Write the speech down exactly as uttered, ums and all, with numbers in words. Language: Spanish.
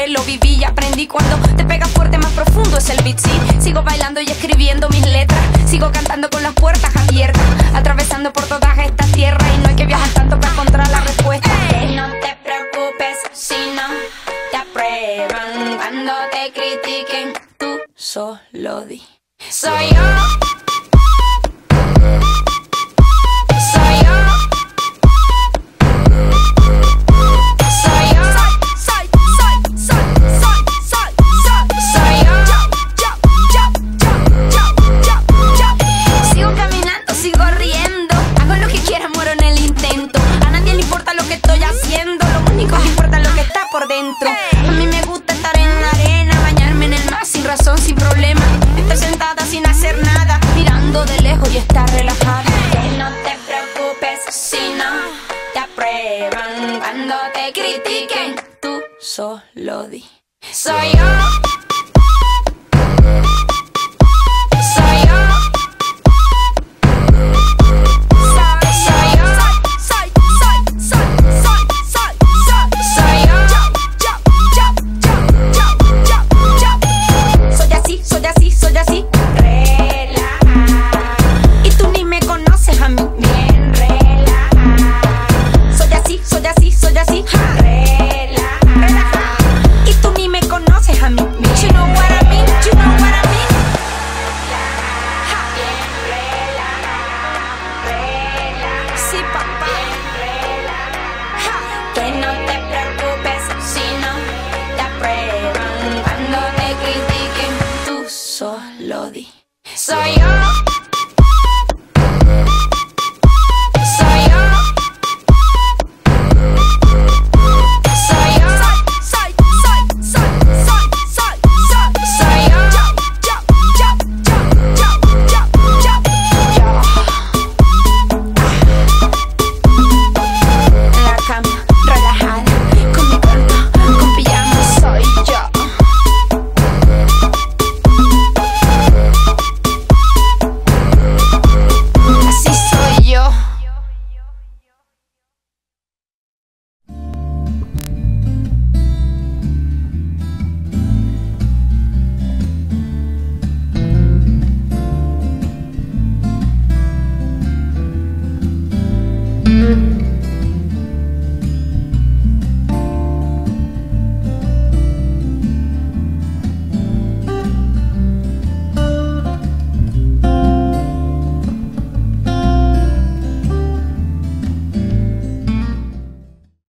que lo viví y aprendí. Cuando te pegas fuerte, más profundo es el beat, sí. Sigo bailando y escribiendo mis letras. Sigo cantando con las puertas abiertas, atravesando por todas estas tierras. Y no hay que viajar tanto para encontrar la respuesta. Hey, no te preocupes si no te aprueban. Cuando te critiquen, tú Solo di. soy yo. Dentro. A mí me gusta estar en la arena, bañarme en el mar sin razón, sin problema. Estar sentada sin hacer nada, mirando de lejos y estar relajada. Que no te preocupes si no te aprueban. Cuando te critiquen, tú solo di. soy yo. Que no te preocupes si no te aprueban. Cuando te critiquen, tú solo di. soy yo.